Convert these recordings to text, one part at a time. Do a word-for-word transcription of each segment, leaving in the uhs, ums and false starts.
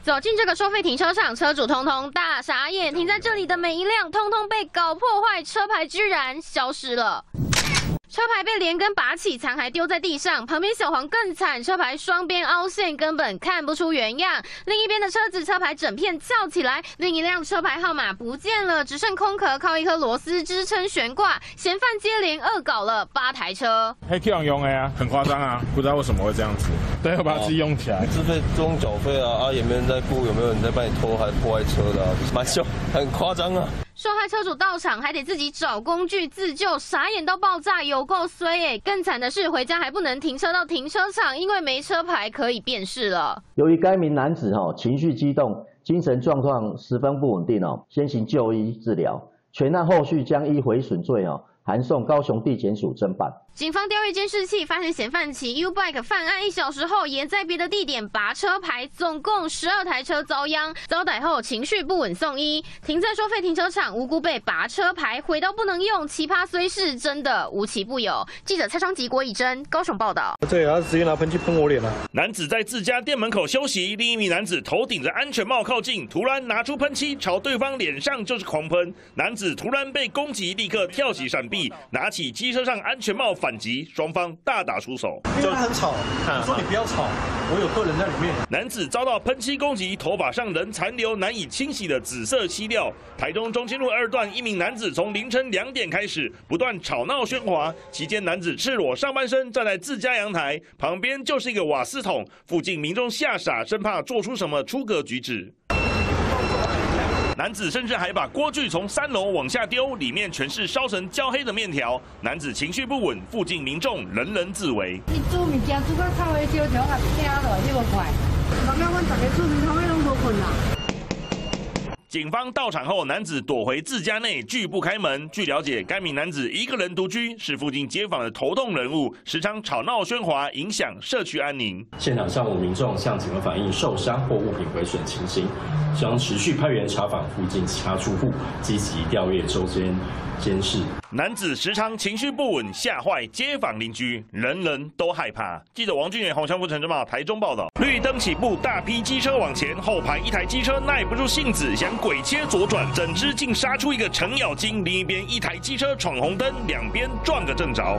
走进这个收费停车场，车主通通大傻眼，停在这里的每一辆通通被搞破坏，车牌居然消失了。 车牌被连根拔起，残骸丢在地上。旁边小黄更惨，车牌双边凹陷，根本看不出原样。另一边的车子车牌整片翘起来，另一辆车牌号码不见了，只剩空壳，靠一颗螺丝支撑悬挂。嫌犯接连恶搞了八台车。 黑 Q 用的呀，很夸张啊，不知道为什么会这样子。对，要把它自己用起来。 自费中缴费啊，啊也没人在顾，有没有人在帮你拖还破坏车的、啊，蛮凶，很夸张啊。 受害车主到场还得自己找工具自救，傻眼到爆炸，有够衰哎！更惨的是回家还不能停车到停车场，因为没车牌可以辨识了。 由于该名男子哦情绪激动，精神状况十分不稳定哦，先行就医治疗，全案后续将依毁损罪哦函送高雄地检署侦办。 警方调阅监视器，发现嫌犯骑 U-Bike 犯案一小时后，也在别的地点拔车牌，总共十二台车遭殃。遭逮后情绪不稳送医，停在收费停车场，无辜被拔车牌，毁到不能用。奇葩虽是真的无奇不有。记者蔡昌吉、郭以真高雄报道。 对，他直接拿喷漆喷我脸了。 男子在自家店门口休息，另一名男子头顶着安全帽靠近，突然拿出喷漆朝对方脸上就是狂喷。男子突然被攻击，立刻跳起闪避，拿起机车上安全帽反击，双方大打出手。 因为他很吵，我说你不要吵，我有客人在里面。 男子遭到喷漆攻击，头发上仍残留难以清洗的紫色漆料。台中中清路二段，一名男子从凌晨两点开始不断吵闹喧哗，期间男子赤裸上半身站在自家阳台，旁边就是一个瓦斯桶，附近民众吓傻，生怕做出什么出格举止。 男子甚至还把锅具从三楼往下丢，里面全是烧成焦黑的面条。男子情绪不稳，附近民众人人自危。 你煮物件煮到臭的焦条，也惊落，你无快。刚刚阮大家煮面头，拢无困啦。 警方到场后，男子躲回自家内，拒不开门。据了解，该名男子一个人独居，是附近街坊的头痛人物，时常吵闹喧哗，影响社区安宁。 现场上午民众向警方反映受伤或物品毁损情形，将持续派员查访附近其他住户，积极调阅周边监视。 男子时常情绪不稳，吓坏街坊邻居，人人都害怕。记者王俊远、洪湘富、陈真茂台中报道。绿灯起步，大批机车往前，后排一台机车耐不住性子，想鬼切左转，整只竟杀出一个程咬金。另一边一台机车闯红灯，两边撞个正着。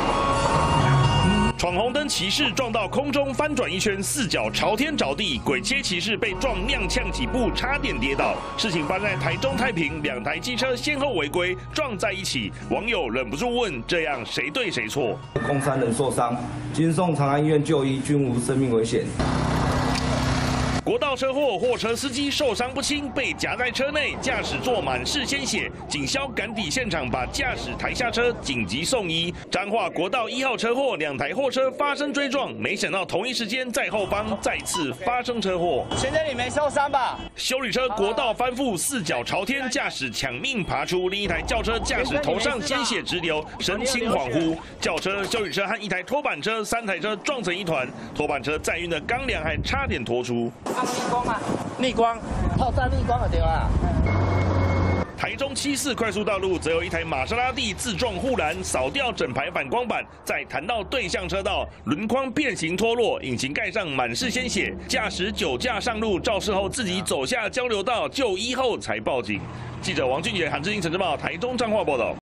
闯红灯骑士撞到空中翻转一圈，四脚朝天着地；鬼切骑士被撞踉跄几步，差点跌倒。事情发生在台中太平，两台机车先后违规撞在一起，网友忍不住问：这样谁对谁错？ 共三人受伤，经送长安医院就医，均无生命危险。 国道车祸，货车司机受伤不轻，被夹在车内，驾驶座满是鲜血。警消赶抵现场，把驾驶抬下车，紧急送医。彰化国道一号车祸，两台货车发生追撞，没想到同一时间在后方再次发生车祸。 现在你没受伤吧？ 休旅车国道翻覆，四脚朝天，驾驶抢命爬出，另一台轿车驾驶头上鲜血直流，神情恍惚。轿车、休旅车和一台拖板车三台车撞成一团，拖板车载运的钢梁还差点拖出。 逆光啊！逆光，后站逆光就对啊。 台中七四快速道路则有一台玛莎拉蒂自撞护栏，扫掉整排反光板，再弹到对向车道，轮框变形脱落，引擎盖上满是鲜血。驾驶酒驾上路，肇事后自己走下交流道就医后才报警。记者王俊杰、韩志英、陈志茂台中彰化报道。